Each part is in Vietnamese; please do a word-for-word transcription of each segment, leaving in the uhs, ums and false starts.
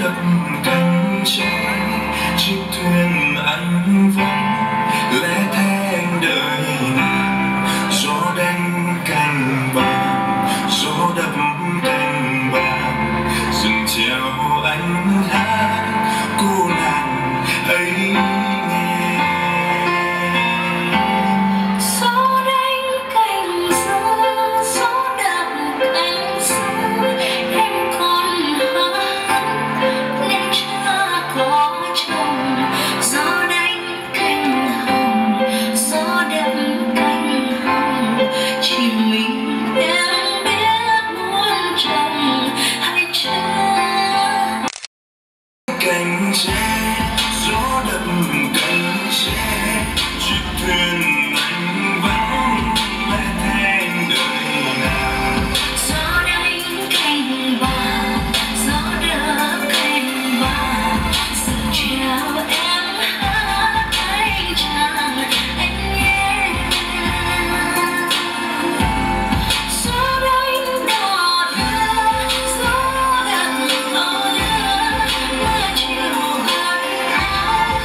đập cánh tre chiếc thuyền anh vẫn lẻ theng đời nàng. Gió đánh cành vàng, gió đập cành vàng, rừng treo anh hát cô nàng hãy nghe. Gió đánh cành dứa, gió đập cành dứa, em còn hát nên chưa có chồng. Gió đánh cành hồng, gió đập cành hồng, chỉ mình em biết muốn chồng hay chưa. Cành tre, gió đập cành tre, chiếc thuyền anh vẫn lẻ theng đời nàng. Gió đánh cành vàng, gió đập cành vàng, rừng treo em hát anh chàng anh nghe. Gió đánh đò đưa, gió đập đò đưa, mưa chiều gặt áo.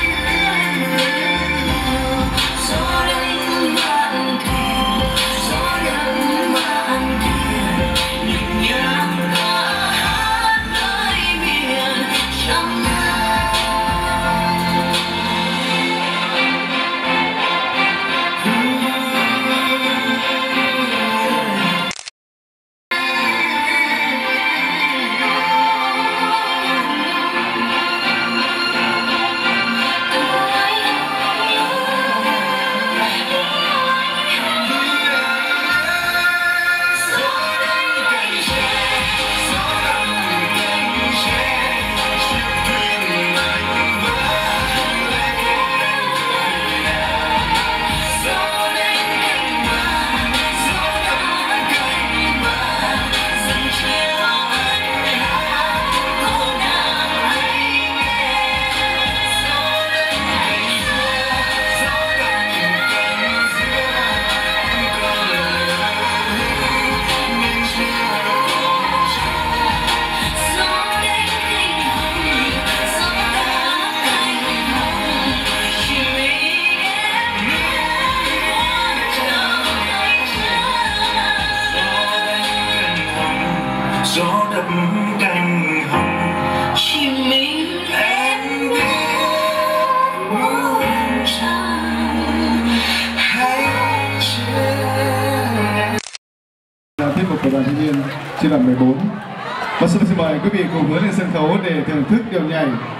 Gió đánh vạn thuyền, gió đập vạn thuyền, nhịp nhàng ca hát nơi biển trong nắng. Gió đập cành hồng, Chỉ mình em biết muốn chồng hay chưa. Là tiết mục của đoàn thanh niên sư đoàn mười bốn. Và xin mời quý vị cùng hướng lên sân khấu để thưởng thức điệu nhảy